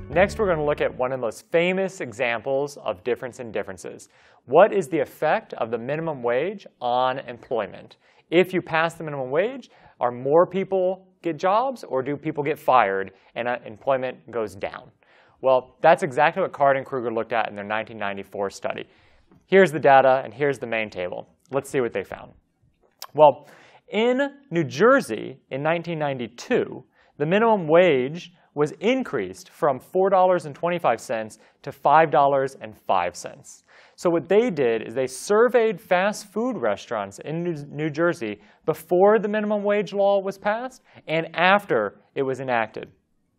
Next, we're going to look at one of the most famous examples of difference in differences. What is the effect of the minimum wage on employment? If you pass the minimum wage, are more people get jobs, or do people get fired and employment goes down? Well, that's exactly what Card and Kruger looked at in their 1994 study. Here's the data, and here's the main table. Let's see what they found. Well, in New Jersey in 1992, the minimum wage was increased from $4.25 to $5.05. So what they did is they surveyed fast food restaurants in New Jersey before the minimum wage law was passed and after it was enacted.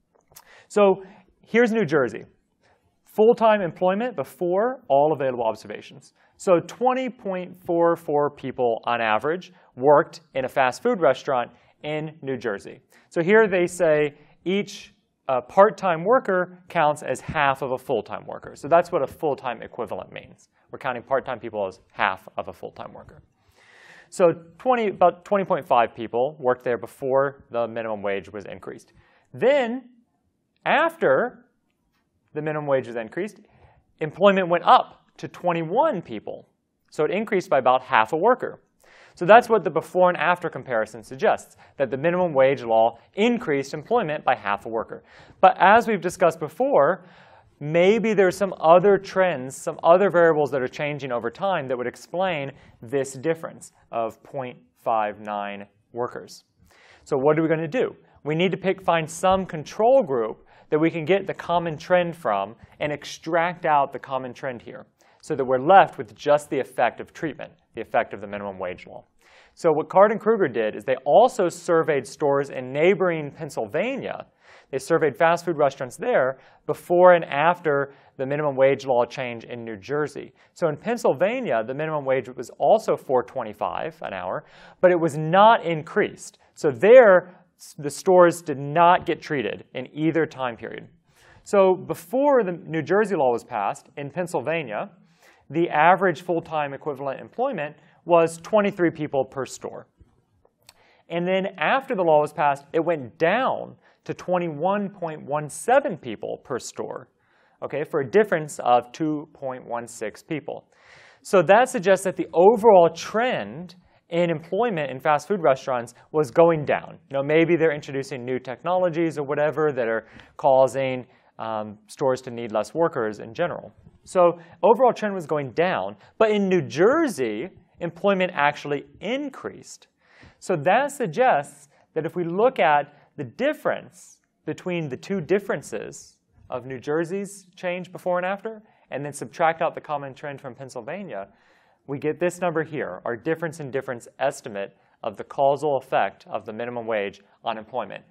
So here's New Jersey. Full-time employment before all available observations. So 20.44 people on average worked in a fast food restaurant in New Jersey. So here they say each part-time worker counts as half of a full-time worker. So that's what a full-time equivalent means. We're counting part-time people as half of a full-time worker. So about 20.5 people worked there before the minimum wage was increased. Then, after the minimum wage was increased, employment went up to 21 people. So it increased by about half a worker. So that's what the before and after comparison suggests, that the minimum wage law increased employment by half a worker. But as we've discussed before, maybe there's some other trends, some other variables that are changing over time that would explain this difference of 0.59 workers. So what are we going to do? We need to find some control group that we can get the common trend from and extract out the common trend here, so that we're left with just the effect of treatment, the effect of the minimum wage law. So what Card and Kruger did is they also surveyed stores in neighboring Pennsylvania. They surveyed fast food restaurants there before and after the minimum wage law change in New Jersey. So in Pennsylvania, the minimum wage was also $4.25 an hour, but it was not increased. So there, the stores did not get treated in either time period. So before the New Jersey law was passed, in Pennsylvania, the average full-time equivalent employment was 23 people per store. And then after the law was passed, it went down to 21.17 people per store, okay, for a difference of 2.16 people. So that suggests that the overall trend in employment in fast food restaurants was going down. You know, maybe they're introducing new technologies or whatever that are causing stores to need less workers in general. So overall trend was going down. But in New Jersey, employment actually increased. So that suggests that if we look at the difference between the two differences of New Jersey's change before and after, and then subtract out the common trend from Pennsylvania, we get this number here, our difference in difference estimate of the causal effect of the minimum wage on employment,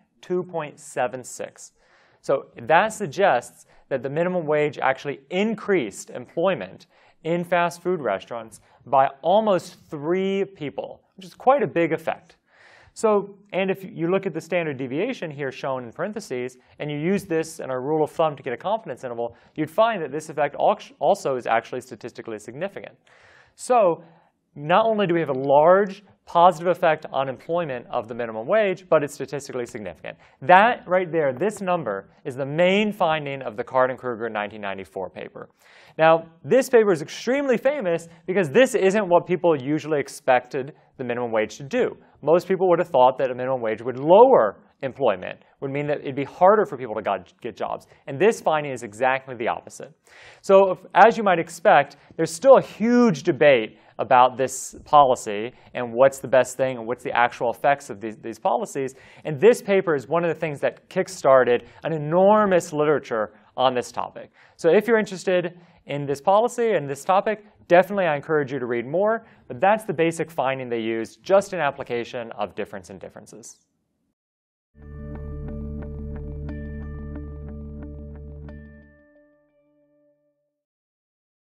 2.76. So that suggests that the minimum wage actually increased employment in fast food restaurants by almost 3 people, which is quite a big effect. So, and if you look at the standard deviation here shown in parentheses, and you use this in a rule of thumb to get a confidence interval, you'd find that this effect also is actually statistically significant. So not only do we have a large positive effect on employment of the minimum wage, but it's statistically significant. That right there, this number, is the main finding of the Card and Kruger 1994 paper. Now, this paper is extremely famous because this isn't what people usually expected the minimum wage to do. Most people would have thought that a minimum wage would lower employment, would mean that it'd be harder for people to get jobs. And this finding is exactly the opposite. So as you might expect, there's still a huge debate about this policy and what's the best thing and what's the actual effects of these policies. And this paper is one of the things that kick-started an enormous literature on this topic. So if you're interested in this policy and this topic, definitely I encourage you to read more. But that's the basic finding they used just in application of difference in differences.